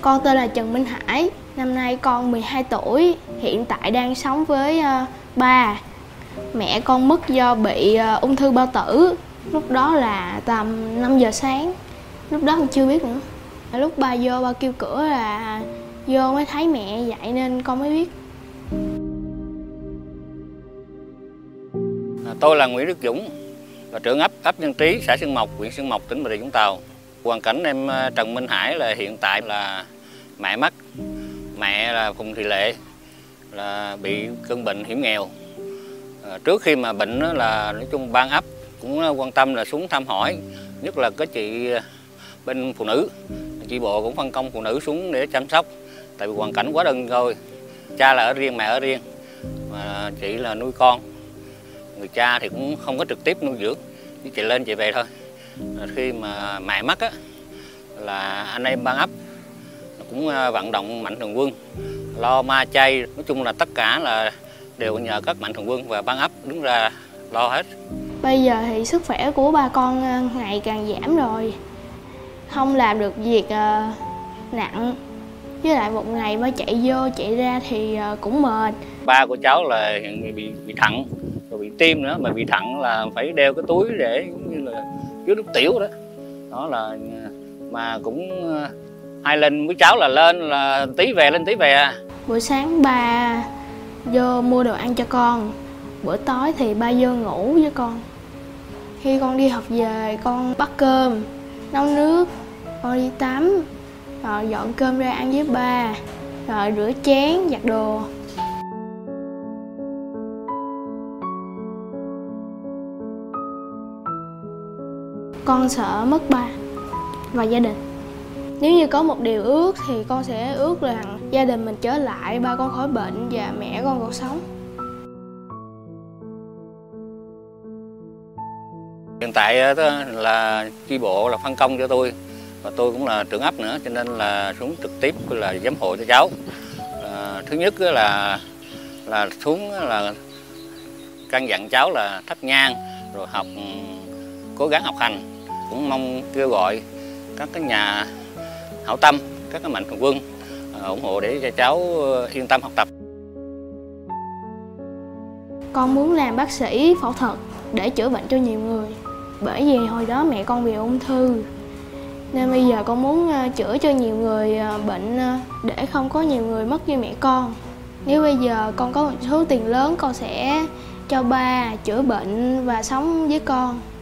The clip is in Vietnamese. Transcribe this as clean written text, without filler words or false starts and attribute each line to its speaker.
Speaker 1: Con tên là Trần Minh Hải, năm nay con 12 tuổi, hiện tại đang sống với ba. Mẹ con mất do bị ung thư bao tử, lúc đó là tầm 5 giờ sáng, lúc đó con chưa biết nữa. Lúc ba vô ba kêu cửa là vô mới thấy mẹ vậy nên con mới biết.
Speaker 2: Tôi là Nguyễn Đức Dũng, là trưởng ấp Nhân Trí, xã Xuân Mộc, huyện Xuân Mộc, tỉnh Bà Rịa Vũng Tàu. Hoàn cảnh em Trần Minh Hải là hiện tại là mẹ mất, mẹ là Phùng Thị Lệ là bị cơn bệnh hiểm nghèo. Trước khi mà bệnh là nói chung ban ấp cũng quan tâm là xuống thăm hỏi, nhất là cái chị bên phụ nữ, chi bộ cũng phân công phụ nữ xuống để chăm sóc, tại vì hoàn cảnh quá đơn côi. Cha là ở riêng, mẹ ở riêng, mà chị là nuôi con. Người cha thì cũng không có trực tiếp nuôi dưỡng, chỉ chạy lên chạy về thôi. Khi mà mẹ mất á, là anh em ban ấp cũng vận động mạnh thường quân, lo ma chay, nói chung là tất cả là đều nhờ các mạnh thường quân và ban ấp đứng ra lo hết.
Speaker 1: Bây giờ thì sức khỏe của ba con ngày càng giảm rồi, không làm được việc nặng, với lại một ngày mới chạy vô chạy ra thì cũng mệt.
Speaker 2: Ba của cháu là bị thận, rồi bị tim nữa, mà bị thận là phải đeo cái túi để giống như là chứa nước tiểu đó. Đó là mà cũng hai lên với cháu là lên là tí về lên tí về à.
Speaker 1: Buổi sáng ba vô mua đồ ăn cho con, bữa tối thì ba vô ngủ với con. Khi con đi học về con bắt cơm, nấu nước, con đi tắm, rồi dọn cơm ra ăn với ba, rồi rửa chén, giặt đồ. Con sợ mất ba và gia đình. Nếu như có một điều ước thì con sẽ ước rằng gia đình mình trở lại, ba con khỏi bệnh và mẹ con còn sống.
Speaker 2: Hiện tại là chi bộ là phân công cho tôi, và tôi cũng là trưởng ấp nữa, cho nên là xuống trực tiếp là giám hộ cho cháu. Thứ nhất là xuống là căn dặn cháu là thắp nhang, rồi cố gắng học hành. Cũng mong kêu gọi các cái nhà hảo tâm, các cái mạnh thường quân ủng hộ để cho cháu yên tâm học tập.
Speaker 1: Con muốn làm bác sĩ phẫu thuật để chữa bệnh cho nhiều người. Bởi vì hồi đó mẹ con bị ung thư, nên bây giờ con muốn chữa cho nhiều người bệnh để không có nhiều người mất như mẹ con. Nếu bây giờ con có một số tiền lớn, con sẽ cho ba chữa bệnh và sống với con.